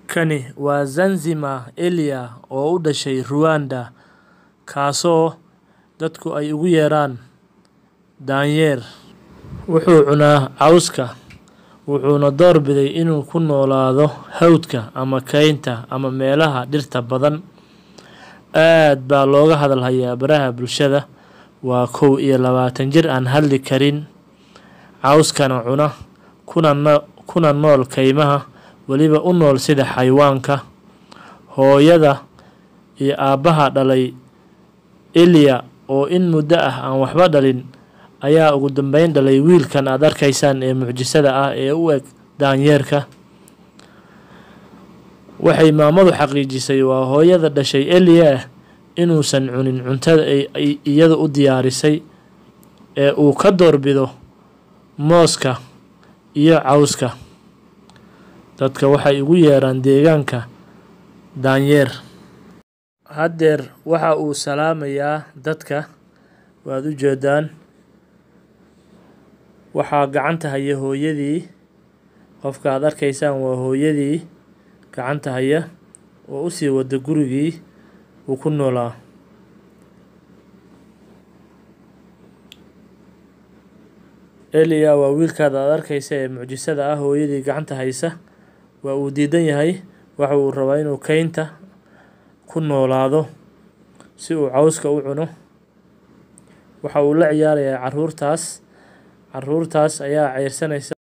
Kani waa Zanzibar Elia oo u dhashay Rwanda, kaasoo dadku ay ugu yeeraan daanyeer. Wuxuu cunaa cawska, wuxuuna doorbiday inuu ku noolaado hawdka ama kaynta ama meelaha dhirta badan. Aad baa looga hadalhayaa baraha bulshada. Waa 21 jir aan hadli karin, cawskana cuna, kuna nool kaymaha, waliba u nool sida xayawaanka. Hooyada iyo aabbaha dhalay Elia oo in muddo ah aan waxba dhalin ayaa ugu dambeyn dhalay wiilkan aad arkaysaan ee mucjisada ah ee u eg daanyeerka. Waxay maamadu xaqiijisay waa hooyada dhashay Elia inuusan cunin cuntada ay iyadu u diyaarisay ee uu ka doorbido mooska iyo cawska. Dadka waxay ugu yeeraan deegaanka daanyeer. Haddeer waxa uu salaamayaa dadka, waad u jeedaan. Waxaa gacanta haya hooyadii. Qofka aad arkaysaan waa hooyadii gacanta haya oo u sii wada gurigii uu ku noolaa. Elia waa wiilkaada aad arkaysa ee mucjisada ah. Hooyadii gacanta haysa waa uu diidan yahay. Waxa uu rabaa inuu kaynta ku noolaado si uu cawska u cuno. Waxa uu la ciyaarayaa caruurtaas ayaa ceyrsanaysa.